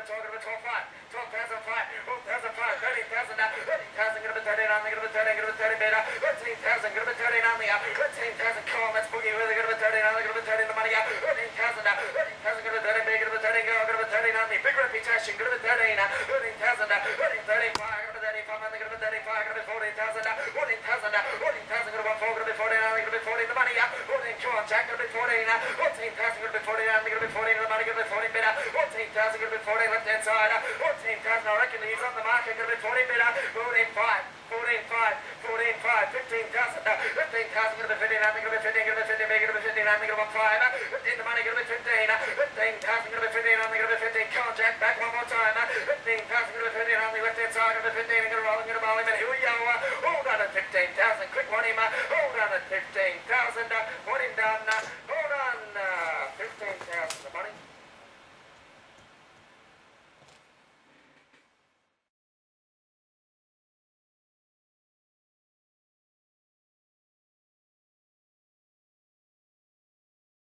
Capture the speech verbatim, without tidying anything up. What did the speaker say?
to twelve, gonna be twelve five, twelve thousand five, twelve thousand five, thirteen thousand now, thirteen thousand, gonna be thirteen on the, gonna be thirteen, gonna be thirteen beta, thirteen thousand, gonna be thirteen on the, thirteen thousand, come on, let's boogie with it, gonna be thirteen on the, gonna be thirteen the money, thirteen thousand now, thirteen thousand, gonna be thirteen big, gonna be thirteen go, gonna be thirteen on the, big reputation, gonna be thirteen, thirteen thousand, thirteen, thirty-five, gonna be thirty-five on the, gonna be thirty-five, gonna be fourteen thousand, fourteen thousand, fourteen thousand, gonna be four, gonna be fourteen on the, gonna be fourteen the money, fourteen, come on, Jack, gonna be fourteen, fourteen thousand, gonna be fourteen on the, gonna be fourteen the money, gonna be fourteen beta, fourteen thousand, gonna be fourteen left hand side, fourteen thousand, I reckon he's on the market, gonna be fourteen beta, fourteen five, fourteen five, fourteen five, fifteen thousand, fifteen thousand, gonna be fifteen on the, gonna be fifteen, gonna be fifteen big, gonna be fifteen on the, gonna be five, fifteen the money, gonna be fifteen, fifteen thousand, gonna be